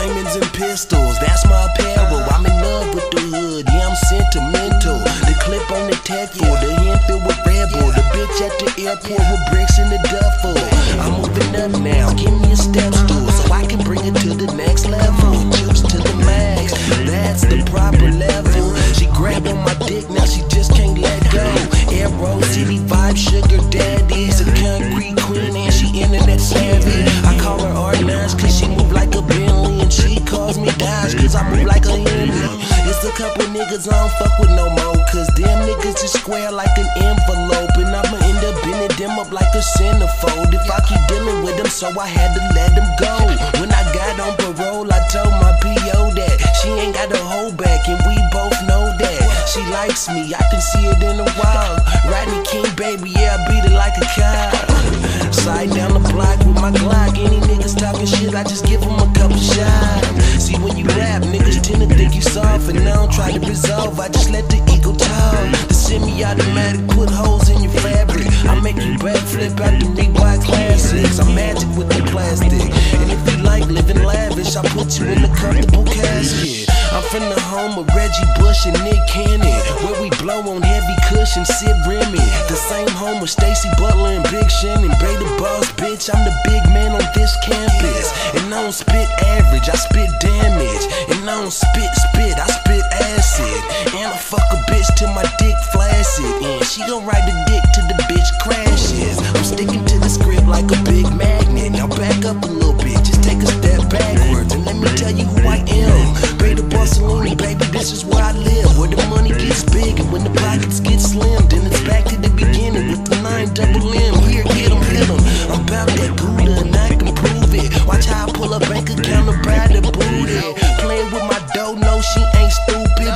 diamonds and pistols, that's my apparel. I'm in love with the hood, yeah, I'm sentimental. The clip on the tech for the hand filled with rebel. The bitch at the airport with bricks in the duffel. I'm moving up now, give me a step stool so I can bring it to the next level. Juice to the max, that's the proper level. She grabbed on my dick, now she just can't let go. Arrow City vibe, sugar daddy's a concrete queen and she internet savvy. I call her R9 cause she move like a Bentley, and she calls me Dodge cause I move like a Henley. It's a couple niggas I don't fuck with no more, cause them niggas just square like an envelope, and I'ma end up bending them up like a centerfold if I keep dealing with them, so I had to let them go. When I got on parole, I told my PO that she ain't got to hold back, and we both know that she likes me, I can see it in the wild. Rodney King, baby, yeah, I beat it like a cow. Slide down the block with my Glock. Any niggas talking shit, I just give them a couple shots. See, when you rap, niggas tend to think you soft, and I don't try to resolve, I just let the ego talk. The semi-automatic put holes in your fabric. I make you backflip out the Reebok classics. I'm magic with the plastic, and if you like living lavish, I put you in a comfortable casket. I'm from the home of Reggie Bush and Nick Cannon, where we blow on heavy cushion, Sid Remy. The same home with Stacey Butler and Big Shannon. Bay the boss, bitch, I'm the big man on this campus. And I don't spit average, I spit damage. And I don't spit, I spit acid. And I fuck a bitch till my dick flaccid, and she gon' ride the dick till the bitch crashes. I'm sticking to the script like a big magnet. Now back up a little bit, just take a step backwards, and let me tell you who I am. Bay the Barcelona, baby, this is where I live, where the money gets big and when the pockets get slim, then it's back to the beginning with the 9 double M. Here, hit 'em, hit 'em. I'm about that Gouda and I can prove it. Watch how I pull a bank account and buy the booty. Playing with my dough, no, she ain't stupid.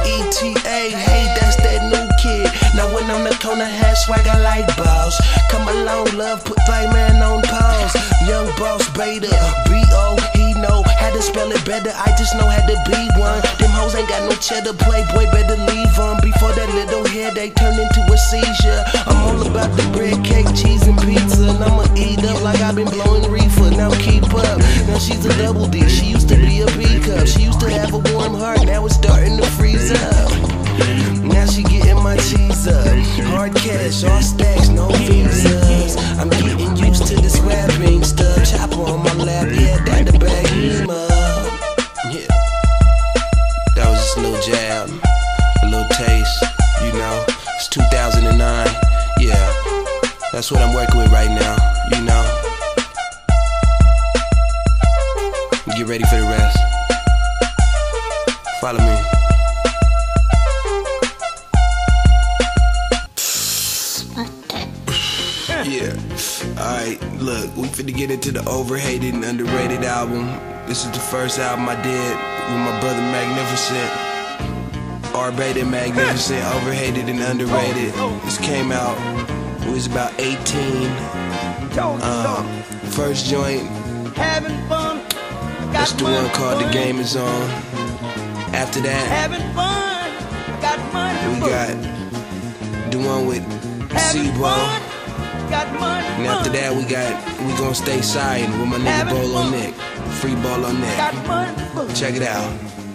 BETA, hey, that's that new kid. Now when I'm the corner, hat swag, I like balls. Come along, love, put thy man on pause. Young boss, beta, B.O., he know how to spell it better, I just know how to be one. Them hoes ain't got no cheddar, playboy, better leave on before that little headache turn into a seizure. I'm all about the bread, cake, cheese, and pizza, and I'ma eat up like I've been blowing reefer. Now keep up, now she's a double D, she used to be a B cup. She used to have a warm heart, now it's starting to freeze up. Now she getting my cheese up. Hard cash, all stacks, no visas. I'm getting used to this rapping stuff. Chopper on my lap, yeah, that the bag him up. Yeah, that was just a little jab, a little taste, you know. It's 2009, yeah, that's what I'm working with right now, you know. Get ready for the rest. Follow me. Yeah, alright, look, we finna get into the overhated and underrated album. This is the first album I did with my brother Magnificent. R-Beta Magnificent, overhated and underrated. This came out, we was about 18. First joint, having fun. that's the one called The Game Is On. After that, Having fun. Got money. we got the one with C-Bro. Got money. And after that, we gon' stay silent with my nigga Bolo Nick. Free Bolo Nick. Got money. Check it out.